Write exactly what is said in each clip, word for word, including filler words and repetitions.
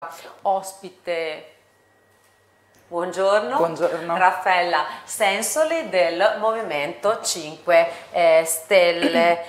ospite, buongiorno, buongiorno. Raffaella Sensoli del Movimento cinque Stelle.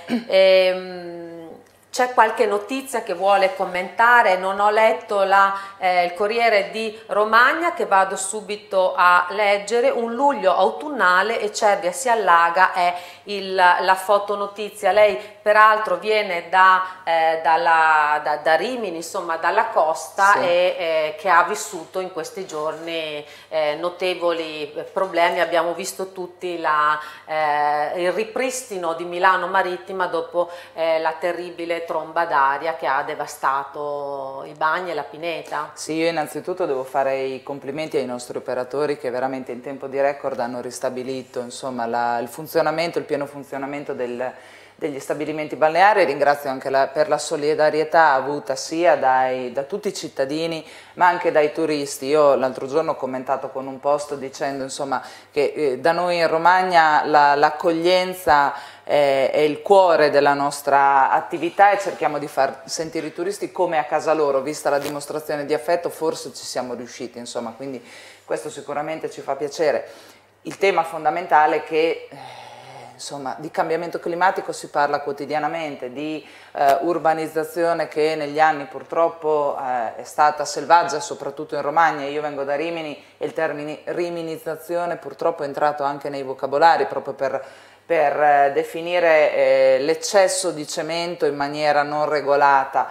ehm, C'è qualche notizia che vuole commentare? Non ho letto la, eh, il Corriere di Romagna, che vado subito a leggere. Un luglio autunnale e Cervia si allaga è il, la fotonotizia. Lei peraltro viene da, eh, dalla, da, da Rimini, insomma dalla costa, sì. e eh, che ha vissuto in questi giorni eh, notevoli problemi. Abbiamo visto tutti la, eh, il ripristino di Milano Marittima dopo eh, la terribile tromba d'aria che ha devastato i bagni e la pineta. Sì, io innanzitutto devo fare i complimenti ai nostri operatori che veramente in tempo di record hanno ristabilito insomma, la, il funzionamento, il pieno funzionamento del, degli stabilimenti balneari. Ringrazio anche la, per la solidarietà avuta sia dai, da tutti i cittadini ma anche dai turisti. Io l'altro giorno ho commentato con un post dicendo insomma, che eh, da noi in Romagna l'accoglienza è il cuore della nostra attività e cerchiamo di far sentire i turisti come a casa loro. Vista la dimostrazione di affetto forse ci siamo riusciti, insomma, quindi questo sicuramente ci fa piacere. Il tema fondamentale è che eh, insomma, di cambiamento climatico si parla quotidianamente, di eh, urbanizzazione che negli anni purtroppo eh, è stata selvaggia, soprattutto in Romagna. Io vengo da Rimini e il termine riminizzazione purtroppo è entrato anche nei vocabolari proprio per per eh, definire eh, l'eccesso di cemento in maniera non regolata.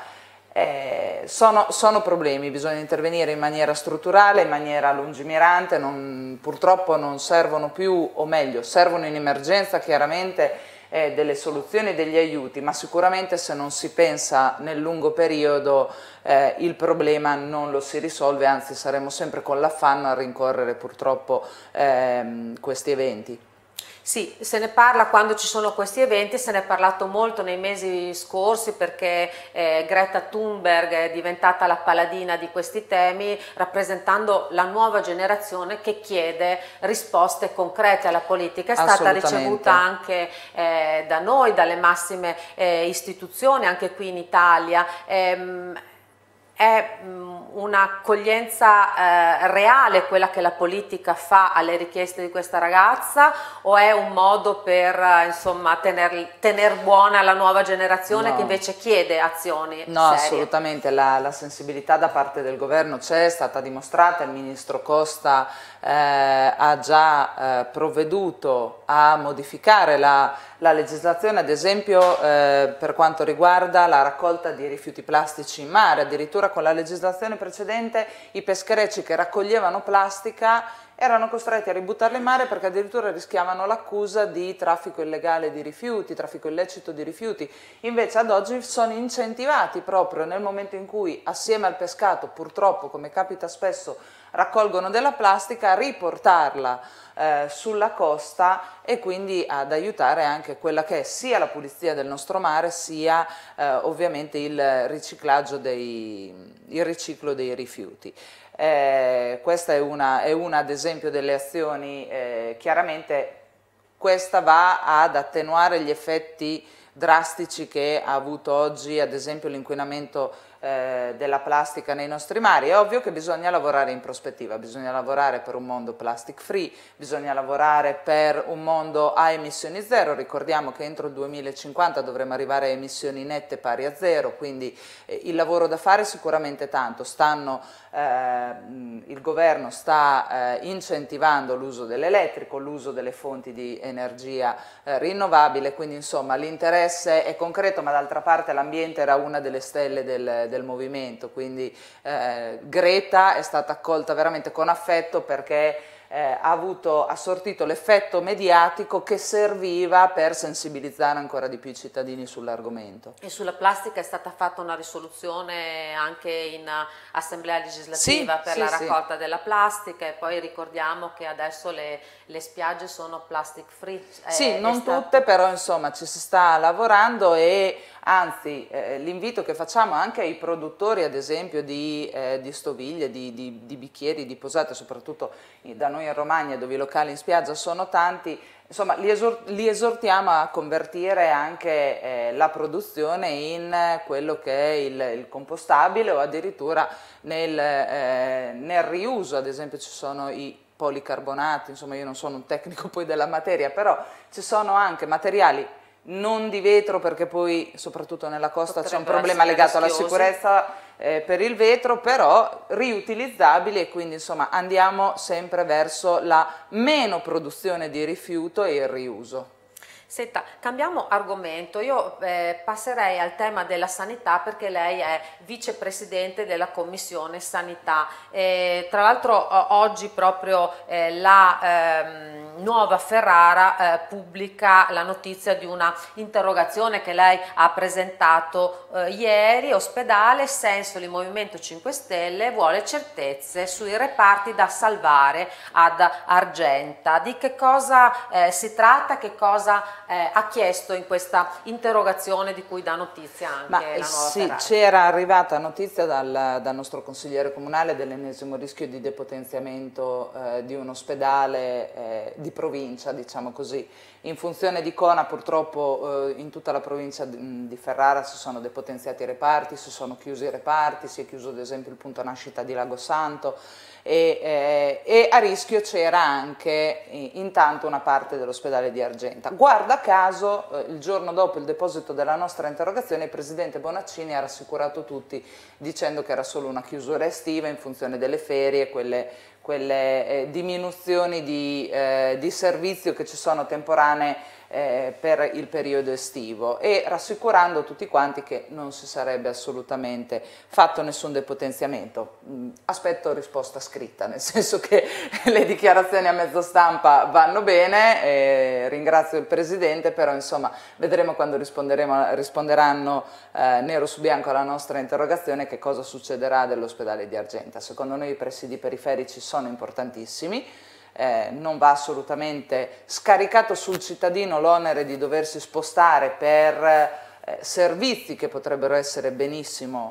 Eh, sono, sono problemi, bisogna intervenire in maniera strutturale, in maniera lungimirante, non, purtroppo non servono più, o meglio, servono in emergenza chiaramente eh, delle soluzioni e degli aiuti, ma sicuramente se non si pensa nel lungo periodo eh, il problema non lo si risolve, anzi saremo sempre con l'affanno a rincorrere purtroppo eh, questi eventi. Sì, se ne parla quando ci sono questi eventi, se ne è parlato molto nei mesi scorsi perché eh, Greta Thunberg è diventata la paladina di questi temi, rappresentando la nuova generazione che chiede risposte concrete alla politica. È stata ricevuta anche eh, da noi, dalle massime eh, istituzioni, anche qui in Italia. Ehm, È un'accoglienza eh, reale quella che la politica fa alle richieste di questa ragazza, o è un modo per eh, insomma tener, tener buona la nuova generazione no. che invece chiede azioni No, serie? Assolutamente, la, la sensibilità da parte del governo c'è, è stata dimostrata. Il ministro Costa eh, ha già eh, provveduto a modificare la, la legislazione, ad esempio eh, per quanto riguarda la raccolta di rifiuti plastici in mare. Addirittura con la legislazione precedente i pescherecci che raccoglievano plastica erano costretti a ributtarla in mare perché addirittura rischiavano l'accusa di traffico illegale di rifiuti, traffico illecito di rifiuti. Invece ad oggi sono incentivati proprio nel momento in cui assieme al pescato, purtroppo come capita spesso, raccolgono della plastica, a riportarla eh, sulla costa e quindi ad aiutare anche quella che è sia la pulizia del nostro mare sia eh, ovviamente il riciclaggio dei, il riciclo dei rifiuti. Eh, questa è una, è una ad esempio delle azioni. Eh, chiaramente questa va ad attenuare gli effetti drastici che ha avuto oggi ad esempio l'inquinamento eh, della plastica nei nostri mari. È ovvio che bisogna lavorare in prospettiva, bisogna lavorare per un mondo plastic free, bisogna lavorare per un mondo a emissioni zero. Ricordiamo che entro il duemilacinquanta dovremo arrivare a emissioni nette pari a zero, quindi eh, il lavoro da fare è sicuramente tanto. Stanno, eh, il governo sta eh, incentivando l'uso dell'elettrico, l'uso delle fonti di energia eh, rinnovabile, quindi insomma l'interesse è concreto, ma d'altra parte l'ambiente era una delle stelle del, del movimento, quindi eh, Greta è stata accolta veramente con affetto perché eh, ha, avuto, ha sortito l'effetto mediatico che serviva per sensibilizzare ancora di più i cittadini sull'argomento. E sulla plastica è stata fatta una risoluzione anche in assemblea legislativa sì, per sì, la raccolta sì. della plastica, e poi ricordiamo che adesso le, le spiagge sono plastic free. Sì, è, non è stato... tutte, però insomma ci si sta lavorando, e anzi eh, l'invito che facciamo anche ai produttori ad esempio di, eh, di stoviglie, di, di, di bicchieri, di posate, soprattutto da noi in Romagna dove i locali in spiaggia sono tanti, insomma li, esor li esortiamo a convertire anche eh, la produzione in quello che è il, il compostabile o addirittura nel, eh, nel riuso. Ad esempio ci sono i policarbonati, insomma io non sono un tecnico poi della materia, però ci sono anche materiali non di vetro, perché poi soprattutto nella costa c'è un problema legato alla sicurezza eh, per il vetro, però riutilizzabili, e quindi insomma andiamo sempre verso la meno produzione di rifiuto e il riuso. Senta, cambiamo argomento, io eh, passerei al tema della sanità, perché lei è vicepresidente della Commissione Sanità. Eh, tra l'altro oggi proprio eh, la ehm, Nuova Ferrara eh, pubblica la notizia di una interrogazione che lei ha presentato eh, ieri. Ospedale Sensoli, Movimento cinque Stelle vuole certezze sui reparti da salvare ad Argenta. Di che cosa eh, si tratta, che cosa Eh, ha chiesto in questa interrogazione di cui dà notizia anche Ma, la Nuova sì, Ferrara? c'era arrivata notizia dal, dal nostro consigliere comunale dell'ennesimo rischio di depotenziamento eh, di un ospedale eh, di provincia, diciamo così. In funzione di Cona purtroppo eh, in tutta la provincia di, di Ferrara si sono depotenziati i reparti, si sono chiusi i reparti, si è chiuso ad esempio il punto nascita di Lago Santo, e, eh, e a rischio c'era anche eh, intanto una parte dell'ospedale di Argenta. Guarda caso, eh, il giorno dopo il deposito della nostra interrogazione, il presidente Bonaccini ha rassicurato tutti dicendo che era solo una chiusura estiva in funzione delle ferie, quelle, quelle eh, diminuzioni di, eh, di servizio che ci sono temporanee Eh, per il periodo estivo, e rassicurando tutti quanti che non si sarebbe assolutamente fatto nessun depotenziamento. Mm, aspetto risposta scritta, nel senso che le dichiarazioni a mezzo stampa vanno bene, eh, ringrazio il Presidente, però insomma vedremo quando risponderemo, risponderanno eh, nero su bianco alla nostra interrogazione che cosa succederà dell'ospedale di Argenta. Secondo noi i presidi periferici sono importantissimi. Eh, non va assolutamente scaricato sul cittadino l'onere di doversi spostare per eh, servizi che potrebbero essere benissimo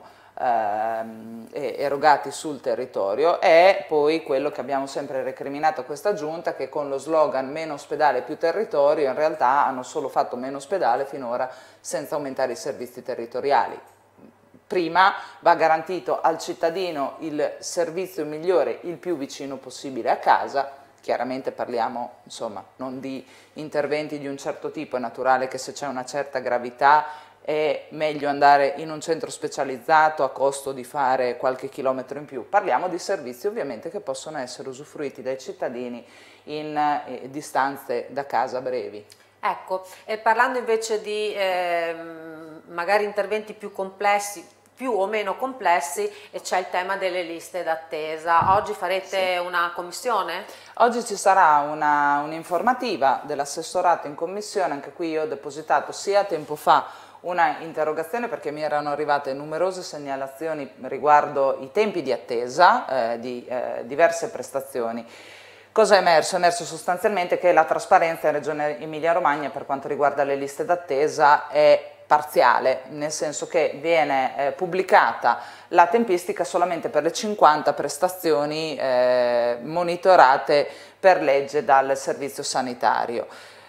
eh, erogati sul territorio. È poi quello che abbiamo sempre recriminato a questa giunta, che con lo slogan meno ospedale più territorio in realtà hanno solo fatto meno ospedale finora senza aumentare i servizi territoriali. Prima va garantito al cittadino il servizio migliore, il più vicino possibile a casa. Chiaramente parliamo insomma non di interventi di un certo tipo, è naturale che se c'è una certa gravità è meglio andare in un centro specializzato a costo di fare qualche chilometro in più. Parliamo di servizi ovviamente che possono essere usufruiti dai cittadini in eh, distanze da casa brevi. Ecco, e parlando invece di eh, magari interventi più complessi, più o meno complessi, e c'è il tema delle liste d'attesa. Oggi farete sì. una commissione? Oggi ci sarà un'informativa un dell'assessorato in commissione, anche qui io ho depositato sia tempo fa una interrogazione perché mi erano arrivate numerose segnalazioni riguardo i tempi di attesa eh, di eh, diverse prestazioni. Cosa è emerso? È emerso sostanzialmente che la trasparenza in Regione Emilia-Romagna per quanto riguarda le liste d'attesa è parziale, nel senso che viene eh, pubblicata la tempistica solamente per le cinquanta prestazioni eh, monitorate per legge dal servizio sanitario.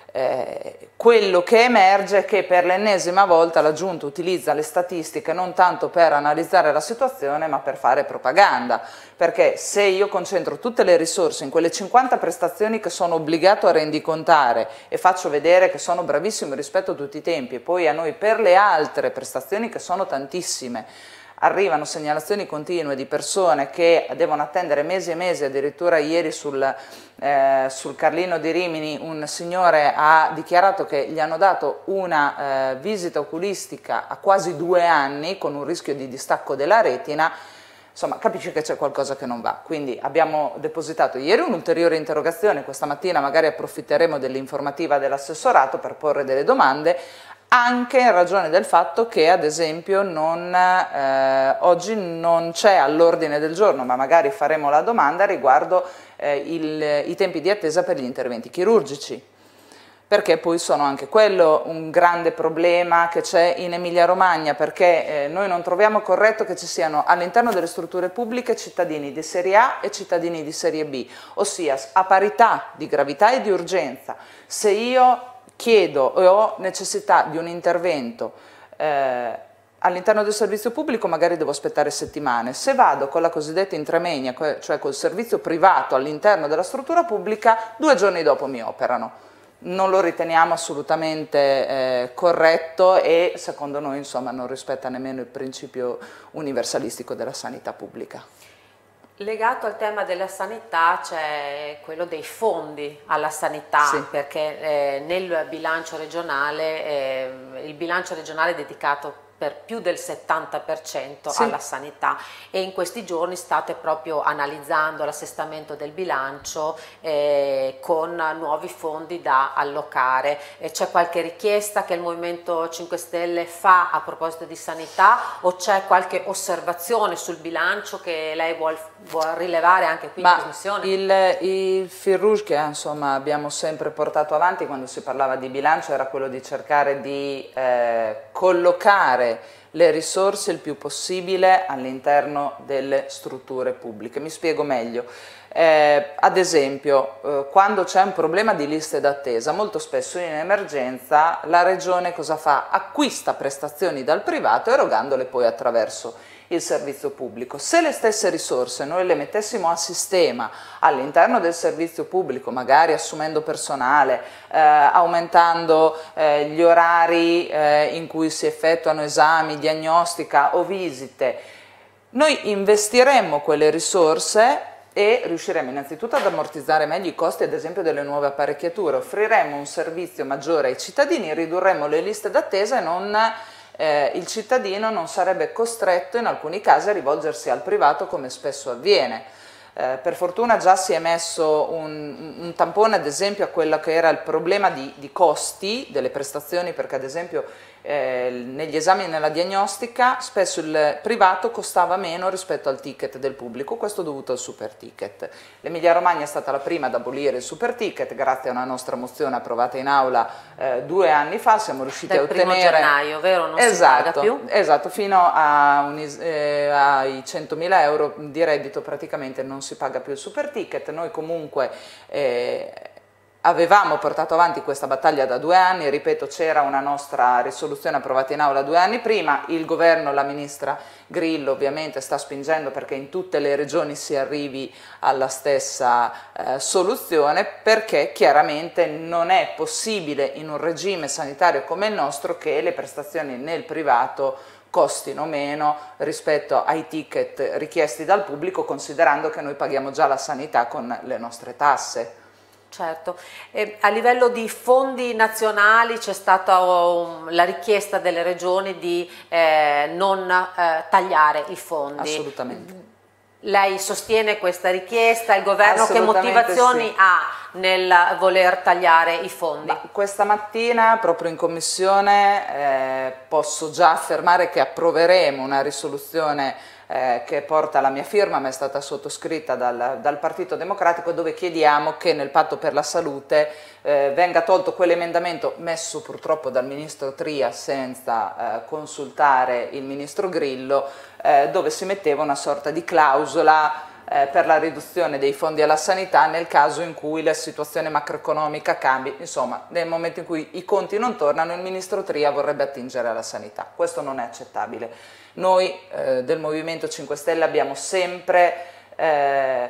Eh, quello che emerge è che per l'ennesima volta la Giunta utilizza le statistiche non tanto per analizzare la situazione ma per fare propaganda, perché se io concentro tutte le risorse in quelle cinquanta prestazioni che sono obbligato a rendicontare e faccio vedere che sono bravissimo rispetto a tutti i tempi, e poi a noi per le altre prestazioni che sono tantissime arrivano segnalazioni continue di persone che devono attendere mesi e mesi. Addirittura ieri sul, eh, sul Carlino di Rimini un signore ha dichiarato che gli hanno dato una eh, visita oculistica a quasi due anni con un rischio di distacco della retina. Insomma, capisci che c'è qualcosa che non va. Quindi abbiamo depositato ieri un'ulteriore interrogazione, questa mattina magari approfitteremo dell'informativa dell'assessorato per porre delle domande, anche in ragione del fatto che ad esempio non, eh, oggi non c'è all'ordine del giorno, ma magari faremo la domanda riguardo eh, il, i tempi di attesa per gli interventi chirurgici, perché poi sono anche quello un grande problema che c'è in Emilia Romagna, perché eh, noi non troviamo corretto che ci siano all'interno delle strutture pubbliche cittadini di serie A e cittadini di serie B, ossia a parità di gravità e di urgenza. Se io chiedo e ho necessità di un intervento eh, all'interno del servizio pubblico magari devo aspettare settimane, se vado con la cosiddetta intramoenia, cioè col servizio privato all'interno della struttura pubblica, due giorni dopo mi operano. Non lo riteniamo assolutamente eh, corretto e secondo noi insomma non rispetta nemmeno il principio universalistico della sanità pubblica. Legato al tema della sanità c'è quello dei fondi alla sanità, sì. Perché eh, nel bilancio regionale, eh, il bilancio regionale è dedicato per più del settanta per cento sì. alla sanità e in questi giorni state proprio analizzando l'assestamento del bilancio eh, con nuovi fondi da allocare. C'è qualche richiesta che il Movimento cinque Stelle fa a proposito di sanità o c'è qualche osservazione sul bilancio che lei vuol, vuol rilevare anche qui in trasmissione? Il, il fil rouge che insomma, abbiamo sempre portato avanti quando si parlava di bilancio era quello di cercare di eh, collocare le risorse il più possibile all'interno delle strutture pubbliche. Mi spiego meglio. Eh, ad esempio, eh, quando c'è un problema di liste d'attesa, molto spesso in emergenza la Regione cosa fa? Acquista prestazioni dal privato erogandole poi attraverso il servizio pubblico. Se le stesse risorse noi le mettessimo a sistema all'interno del servizio pubblico, magari assumendo personale, eh, aumentando eh, gli orari eh, in cui si effettuano esami, diagnostica o visite, noi investiremmo quelle risorse e riusciremo innanzitutto ad ammortizzare meglio i costi ad esempio delle nuove apparecchiature, offriremo un servizio maggiore ai cittadini, ridurremo le liste d'attesa e non Eh, il cittadino non sarebbe costretto in alcuni casi a rivolgersi al privato come spesso avviene. Eh, per fortuna già si è messo un, un tampone ad esempio a quello che era il problema di, di costi delle prestazioni, perché ad esempio eh, negli esami e nella diagnostica spesso il privato costava meno rispetto al ticket del pubblico, questo dovuto al super ticket. L'Emilia Romagna è stata la prima ad abolire il super ticket grazie a una nostra mozione approvata in aula eh, due anni fa, siamo riusciti Dal a ottenere... primo gennaio, vero? Non esatto, si paga più? Esatto, fino a un, eh, ai centomila euro di reddito praticamente non si paga più il super ticket. Noi comunque eh, avevamo portato avanti questa battaglia da due anni, ripeto c'era una nostra risoluzione approvata in aula due anni prima, il governo, la ministra Grillo ovviamente sta spingendo perché in tutte le regioni si arrivi alla stessa eh, soluzione, perché chiaramente non è possibile in un regime sanitario come il nostro che le prestazioni nel privato costino meno rispetto ai ticket richiesti dal pubblico, considerando che noi paghiamo già la sanità con le nostre tasse. Certo, e a livello di fondi nazionali c'è stata um, la richiesta delle regioni di eh, non eh, tagliare i fondi. Assolutamente. Lei sostiene questa richiesta? Il governo che motivazioni sì. ha nel voler tagliare i fondi? Ma questa mattina proprio in commissione eh, posso già affermare che approveremo una risoluzione eh, che porta la mia firma, ma è stata sottoscritta dal, dal Partito Democratico, dove chiediamo che nel patto per la salute eh, venga tolto quell'emendamento messo purtroppo dal ministro Tria senza eh, consultare il ministro Grillo, eh, dove si metteva una sorta di clausola Eh, per la riduzione dei fondi alla sanità nel caso in cui la situazione macroeconomica cambi, insomma nel momento in cui i conti non tornano il ministro Tria vorrebbe attingere alla sanità. Questo non è accettabile. Noi eh, del Movimento cinque Stelle abbiamo sempre eh,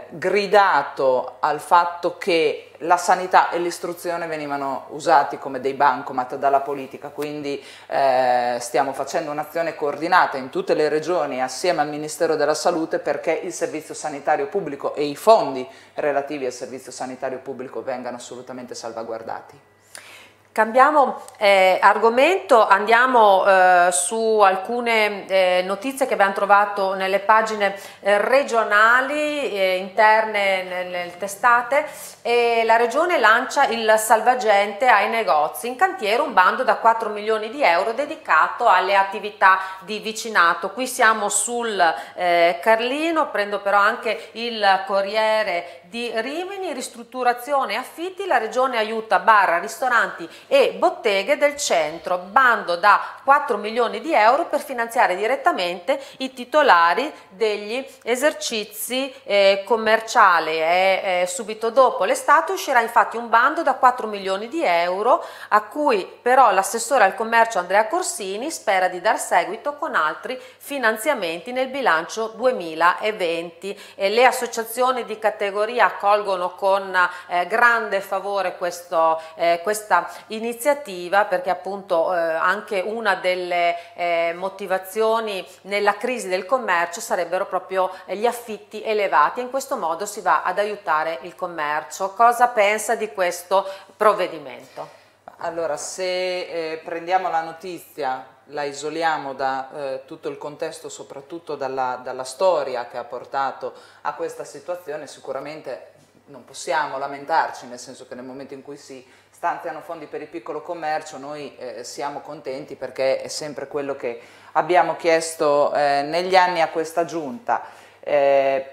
gridato al fatto che la sanità e l'istruzione venivano usati come dei bancomat dalla politica, quindi eh, stiamo facendo un'azione coordinata in tutte le regioni assieme al Ministero della Salute perché il servizio sanitario pubblico e i fondi relativi al servizio sanitario pubblico vengano assolutamente salvaguardati. Cambiamo eh, argomento, andiamo eh, su alcune eh, notizie che abbiamo trovato nelle pagine eh, regionali eh, interne nelle testate. E la Regione lancia il salvagente ai negozi, in cantiere un bando da quattro milioni di euro dedicato alle attività di vicinato. Qui siamo sul eh, Carlino, prendo però anche il Corriere di Rimini. Ristrutturazione e affitti, la Regione aiuta bar, ristoranti e botteghe del centro, bando da quattro milioni di euro per finanziare direttamente i titolari degli esercizi eh, commerciali. E, eh, subito dopo l'estate uscirà infatti un bando da quattro milioni di euro a cui però l'assessore al commercio Andrea Corsini spera di dar seguito con altri finanziamenti nel bilancio duemilaventi. E le associazioni di categoria accolgono con eh, grande favore questo, eh, questa iniziativa, perché appunto eh, anche una delle eh, motivazioni nella crisi del commercio sarebbero proprio eh, gli affitti elevati, e in questo modo si va ad aiutare il commercio. Cosa pensa di questo provvedimento? Allora, se eh, prendiamo la notizia, la isoliamo da eh, tutto il contesto, soprattutto dalla, dalla storia che ha portato a questa situazione, sicuramente non possiamo lamentarci, nel senso che nel momento in cui si stanziano fondi per il piccolo commercio noi eh, siamo contenti, perché è sempre quello che abbiamo chiesto eh, negli anni a questa giunta. Eh,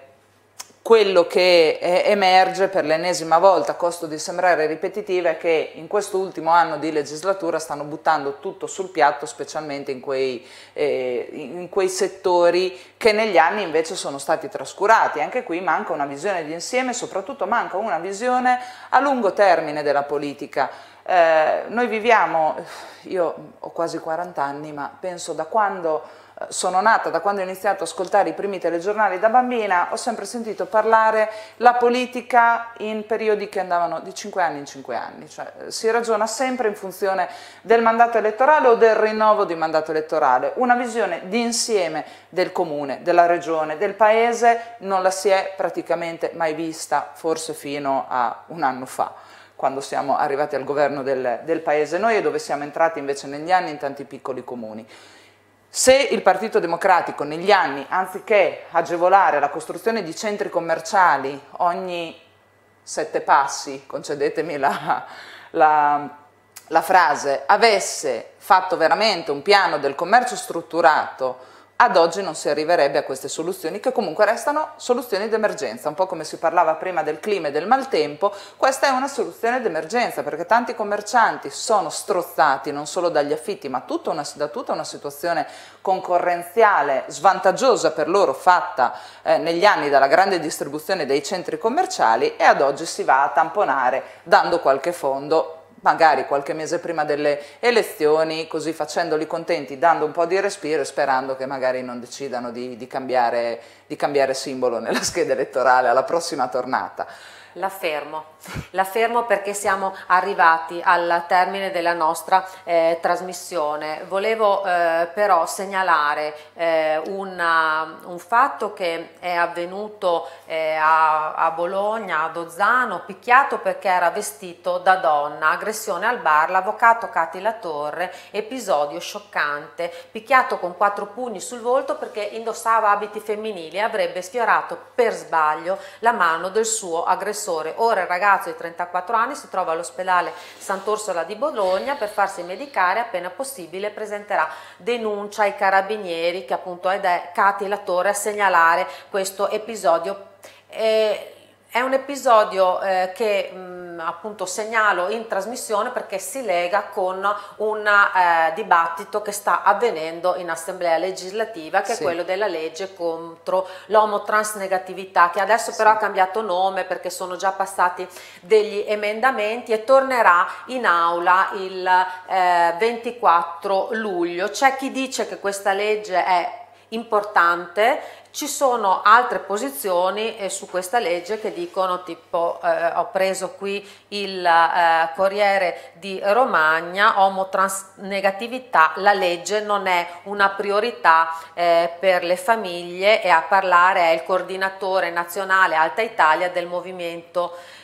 quello che eh, emerge per l'ennesima volta, a costo di sembrare ripetitiva, è che in questo ultimo anno di legislatura stanno buttando tutto sul piatto, specialmente in quei, eh, in quei settori che negli anni invece sono stati trascurati. Anche qui manca una visione di insieme, soprattutto manca una visione a lungo termine della politica. Eh, noi viviamo, io ho quasi quaranta anni, ma penso da quando sono nata, da quando ho iniziato ad ascoltare i primi telegiornali da bambina, ho sempre sentito parlare la politica in periodi che andavano di cinque anni in cinque anni, cioè si ragiona sempre in funzione del mandato elettorale o del rinnovo di mandato elettorale. Una visione di insieme del comune, della regione, del paese non la si è praticamente mai vista, forse fino a un anno fa, quando siamo arrivati al governo del, del paese noi, e dove siamo entrati invece negli anni in tanti piccoli comuni. Se il Partito Democratico negli anni, anziché agevolare la costruzione di centri commerciali ogni sette passi, concedetemi la, la, la frase, avesse fatto veramente un piano del commercio strutturato, ad oggi non si arriverebbe a queste soluzioni, che comunque restano soluzioni d'emergenza. Un po' come si parlava prima del clima e del maltempo, questa è una soluzione d'emergenza, perché tanti commercianti sono strozzati non solo dagli affitti, ma tutta una, da tutta una situazione concorrenziale svantaggiosa per loro fatta eh, negli anni dalla grande distribuzione dei centri commerciali, e ad oggi si va a tamponare dando qualche fondo, magari qualche mese prima delle elezioni, così facendoli contenti, dando un po' di respiro e sperando che magari non decidano di, di, cambiare, di cambiare simbolo nella scheda elettorale alla prossima tornata. La fermo, la fermo perché siamo arrivati al termine della nostra eh, trasmissione. Volevo eh, però segnalare eh, una, un fatto che è avvenuto eh, a, a Bologna, ad Ozzano, picchiato perché era vestito da donna, aggressione al bar, l'avvocato Cati Latorre, episodio scioccante, picchiato con quattro pugni sul volto perché indossava abiti femminili e avrebbe sfiorato per sbaglio la mano del suo aggressore. Ora il ragazzo di trentaquattro anni si trova all'ospedale Sant'Orsola di Bologna per farsi medicare, appena possibile presenterà denuncia ai carabinieri, che appunto ed è Cati Latorre a segnalare questo episodio. Eh, È un episodio eh, che mh, appunto segnalo in trasmissione perché si lega con un eh, dibattito che sta avvenendo in Assemblea legislativa, che sì. è quello della legge contro l'omotransnegatività, che adesso sì. però ha cambiato nome perché sono già passati degli emendamenti e tornerà in aula il eh, ventiquattro luglio. C'è chi dice che questa legge è importante, ci sono altre posizioni eh, su questa legge che dicono tipo, eh, ho preso qui il eh, Corriere di Romagna, omotransnegatività, la legge non è una priorità eh, per le famiglie, e a parlare è il coordinatore nazionale Alta Italia del movimento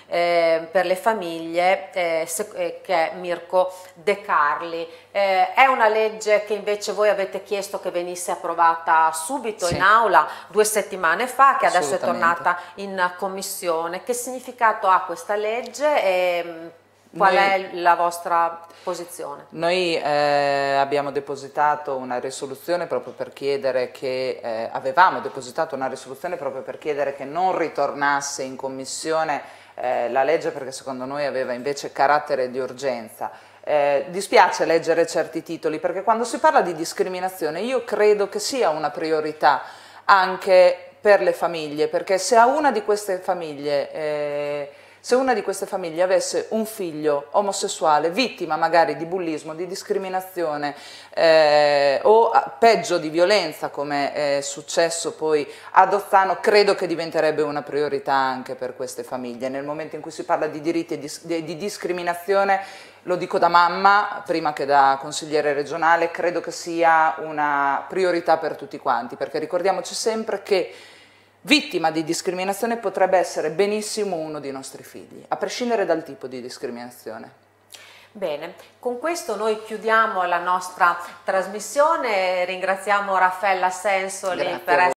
eh, per le famiglie eh, se, eh, che è Mirko De Carli. Eh, è una legge che invece voi avete chiesto che venisse approvata subito Sì. in aula due settimane fa, che adesso è tornata in commissione. Che significato ha questa legge e qual Noi, è la vostra posizione? Noi eh, abbiamo depositato una risoluzione proprio per chiedere che, eh, avevamo depositato una risoluzione proprio per chiedere che non ritornasse in commissione eh, la legge, perché secondo noi aveva invece carattere di urgenza. Eh, dispiace leggere certi titoli, perché quando si parla di discriminazione io credo che sia una priorità anche per le famiglie, perché se a una di queste famiglie eh, Se una di queste famiglie avesse un figlio omosessuale, vittima magari di bullismo, di discriminazione eh, o peggio di violenza, come è successo poi ad Ozzano, credo che diventerebbe una priorità anche per queste famiglie. Nel momento in cui si parla di diritti e di, di discriminazione, lo dico da mamma, prima che da consigliere regionale, credo che sia una priorità per tutti quanti, perché ricordiamoci sempre che vittima di discriminazione potrebbe essere benissimo uno dei nostri figli, a prescindere dal tipo di discriminazione. Bene, con questo noi chiudiamo la nostra trasmissione, ringraziamo Raffaella Sensoli per essere